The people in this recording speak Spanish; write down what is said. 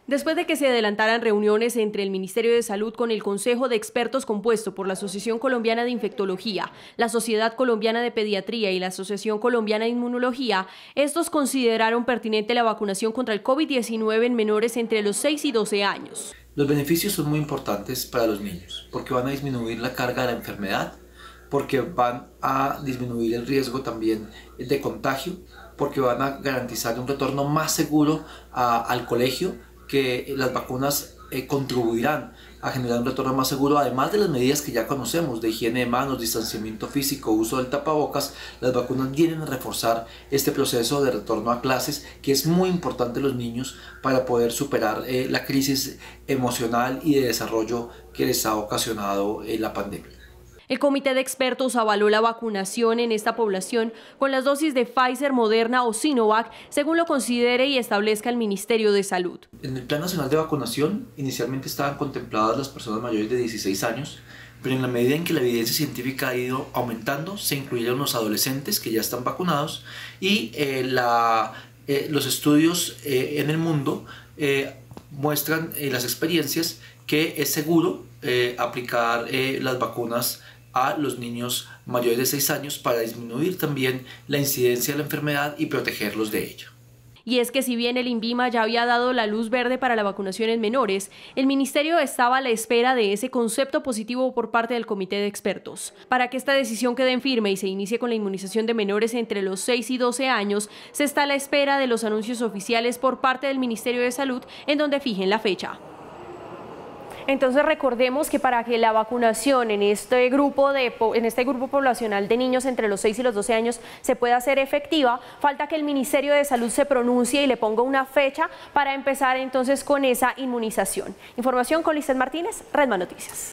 Después de que se adelantaran reuniones entre el Ministerio de Salud con el Consejo de Expertos compuesto por la Asociación Colombiana de Infectología, la Sociedad Colombiana de Pediatría y la Asociación Colombiana de Inmunología, estos consideraron pertinente la vacunación contra el COVID-19 en menores entre los 6 y 12 años. Los beneficios son muy importantes para los niños porque van a disminuir la carga de la enfermedad, porque van a disminuir el riesgo también de contagio, porque van a garantizar un retorno más seguro al colegio, que las vacunas contribuirán a generar un retorno más seguro, además de las medidas que ya conocemos de higiene de manos, distanciamiento físico, uso del tapabocas. Las vacunas vienen a reforzar este proceso de retorno a clases, que es muy importante en los niños para poder superar la crisis emocional y de desarrollo que les ha ocasionado la pandemia. El comité de expertos avaló la vacunación en esta población con las dosis de Pfizer, Moderna o Sinovac, según lo considere y establezca el Ministerio de Salud. En el Plan Nacional de Vacunación inicialmente estaban contempladas las personas mayores de 16 años, pero en la medida en que la evidencia científica ha ido aumentando, se incluyeron los adolescentes que ya están vacunados y los estudios en el mundo muestran las experiencias que es seguro aplicar las vacunas a los niños mayores de 6 años para disminuir también la incidencia de la enfermedad y protegerlos de ella. Y es que si bien el INVIMA ya había dado la luz verde para la vacunación en menores, el Ministerio estaba a la espera de ese concepto positivo por parte del comité de expertos. Para que esta decisión quede en firme y se inicie con la inmunización de menores entre los 6 y 12 años, se está a la espera de los anuncios oficiales por parte del Ministerio de Salud en donde fijen la fecha. Entonces recordemos que para que la vacunación en este grupo poblacional de niños entre los 6 y los 12 años se pueda hacer efectiva, falta que el Ministerio de Salud se pronuncie y le ponga una fecha para empezar entonces con esa inmunización. Información con Lisset Martínez, Redman Noticias.